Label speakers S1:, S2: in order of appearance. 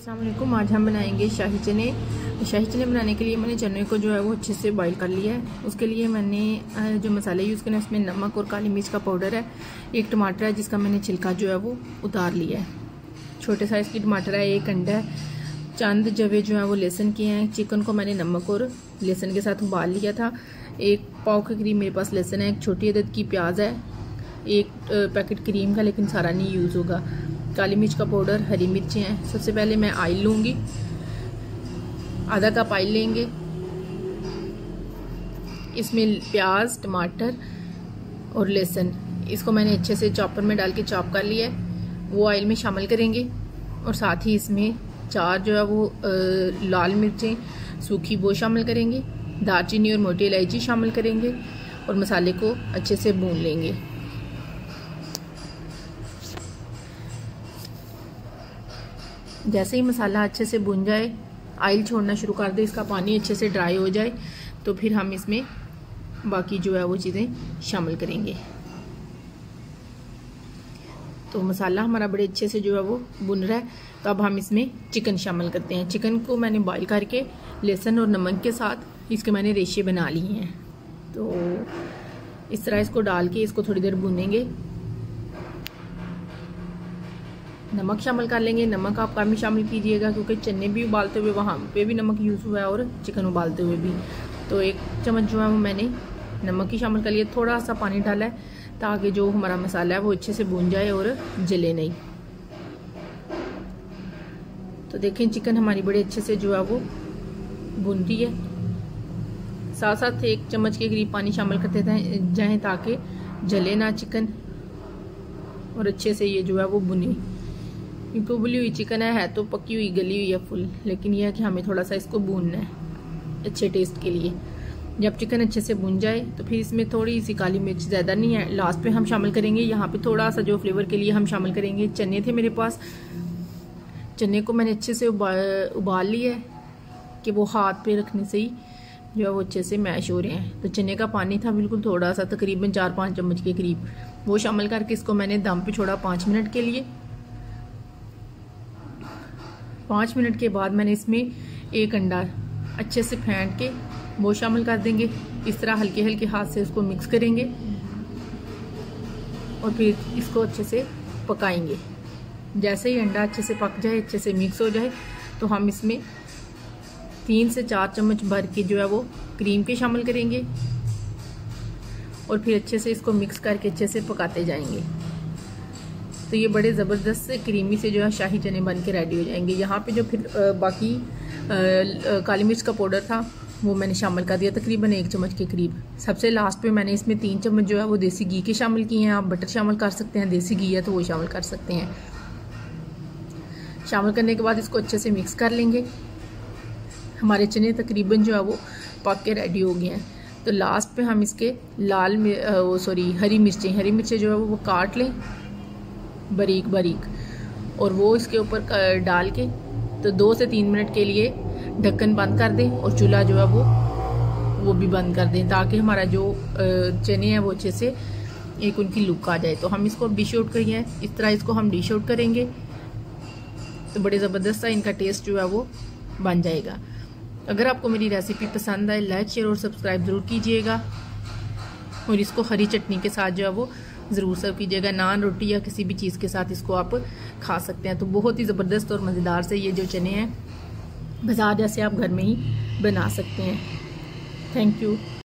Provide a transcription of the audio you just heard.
S1: अस्सलाम वालेकुम। आज हम बनाएंगे शाही चने। शाही चने बनाने के लिए मैंने चने को जो है वो अच्छे से बॉईल कर लिया है। उसके लिए मैंने जो मसाले यूज़ करने हैं उसमें नमक और काली मिर्च का पाउडर है, एक टमाटर है जिसका मैंने छिलका जो है वो उतार लिया है, छोटे साइज़ की टमाटर है, एक अंडा है, चंद जवे जो है वो लहसुन के हैं। चिकन को मैंने नमक और लहसुन के साथ उबाल लिया था। एक पाव के करीब मेरे पास लहसुन है, एक छोटी अदद की प्याज है, एक पैकेट क्रीम का लेकिन सारा नहीं यूज़ होगा, काली मिर्च का पाउडर, हरी मिर्चें हैं। सबसे पहले मैं ऑयल लूँगी, आधा कप ऑयल लेंगे। इसमें प्याज, टमाटर और लहसुन, इसको मैंने अच्छे से चॉपर में डाल के चॉप कर लिया है, वो ऑयल में शामिल करेंगे। और साथ ही इसमें 4 जो है वो लाल मिर्चें सूखी वो शामिल करेंगे, दालचीनी और मोटी इलायची शामिल करेंगे और मसाले को अच्छे से भून लेंगे। जैसे ही मसाला अच्छे से भुन जाए, ऑयल छोड़ना शुरू कर दे, इसका पानी अच्छे से ड्राई हो जाए, तो फिर हम इसमें बाकी जो है वो चीज़ें शामिल करेंगे। तो मसाला हमारा बड़े अच्छे से जो है वो भुन रहा है, तो अब हम इसमें चिकन शामिल करते हैं। चिकन को मैंने बॉईल करके लहसुन और नमक के साथ इसके मैंने रेशे बना लिए हैं। तो इस तरह इसको डाल के इसको थोड़ी देर भूनेंगे। नमक शामिल कर लेंगे, नमक आप कम ही शामिल कीजिएगा क्योंकि चने भी उबालते हुए वहाँ पे भी नमक यूज़ हुआ है और चिकन उबालते हुए भी। तो 1 चम्मच जो है वो मैंने नमक ही शामिल कर लिया, थोड़ा सा पानी डाला है ताकि जो हमारा मसाला है वो अच्छे से भून जाए और जले नहीं। तो देखें चिकन हमारी बड़े अच्छे से जो है वो भून रही है। साथ साथ 1 चम्मच के करीब पानी शामिल करते जाएं ताकि जले ना चिकन और अच्छे से ये जो है वो भुने। क्योंकि उबली हुई चिकन है तो पकी हुई गली हुई है फुल, लेकिन यह है कि हमें थोड़ा सा इसको भूनना है अच्छे टेस्ट के लिए। जब चिकन अच्छे से भून जाए तो फिर इसमें थोड़ी सी काली मिर्च, ज़्यादा नहीं है, लास्ट पे हम शामिल करेंगे। यहाँ पे थोड़ा सा जो फ्लेवर के लिए हम शामिल करेंगे, चने थे मेरे पास, चने को मैंने अच्छे से उबाल लिया है कि वो हाथ पे रखने से ही जो है वो अच्छे से मैश हो रहे हैं। तो चने का पानी था बिल्कुल थोड़ा सा, तकरीबन 4-5 चम्मच के करीब, वो शामिल करके इसको मैंने दम पे छोड़ा 5 मिनट के लिए। 5 मिनट के बाद मैंने इसमें 1 अंडा अच्छे से फेंट के वो शामिल कर देंगे। इस तरह हल्के हल्के हाथ से इसको मिक्स करेंगे और फिर इसको अच्छे से पकाएंगे। जैसे ही अंडा अच्छे से पक जाए, अच्छे से मिक्स हो जाए, तो हम इसमें 3 से 4 चम्मच भर के जो है वो क्रीम के शामिल करेंगे और फिर अच्छे से इसको मिक्स करके अच्छे से पकाते जाएंगे। तो ये बड़े ज़बरदस्त से क्रीमी से जो है शाही चने बन के रेडी हो जाएंगे। यहाँ पे जो फिर बाकी काली मिर्च का पाउडर था वो मैंने शामिल कर दिया, तकरीबन 1 चम्मच के करीब। सबसे लास्ट पे मैंने इसमें 3 चम्मच जो है वो देसी घी के शामिल किए हैं। आप बटर शामिल कर सकते हैं, देसी घी है तो वो शामिल कर सकते हैं। शामिल करने के बाद इसको अच्छे से मिक्स कर लेंगे। हमारे चने तकरीबन जो है वो पक के रेडी हो गए हैं। तो लास्ट पे हम इसके हरी मिर्चें जो है वो काट लें बारीक बारीक और वो इसके ऊपर डाल के तो 2 से 3 मिनट के लिए ढक्कन बंद कर दें और चूल्हा जो है वो भी बंद कर दें ताकि हमारा जो चने हैं वो अच्छे से एक उनकी लुक आ जाए। तो हम इसको डिश आउट करिए, इस तरह इसको हम डिश आउट करेंगे तो बड़े ज़बरदस्त सा इनका टेस्ट जो है वो बन जाएगा। अगर आपको मेरी रेसिपी पसंद आए, लाइक, शेयर और सब्सक्राइब ज़रूर कीजिएगा और इसको हरी चटनी के साथ जो है वो ज़रूर सर्व कीजिएगा। नान, रोटी या किसी भी चीज़ के साथ इसको आप खा सकते हैं। तो बहुत ही ज़बरदस्त और मज़ेदार से ये जो चने हैं बाज़ार जैसे आप घर में ही बना सकते हैं। Thank you.